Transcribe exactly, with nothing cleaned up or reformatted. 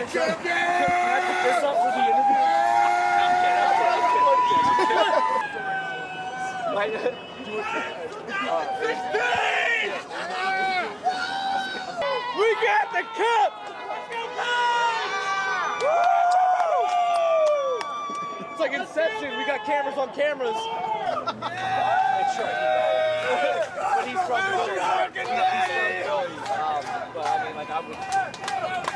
champion! Can I pick this up for the interview? Like, do it. sixteen! We got the cup! It's like Inception. We got cameras on cameras. That's right. But he's from Philly. He's from Philly. Um, but I mean, like, I would.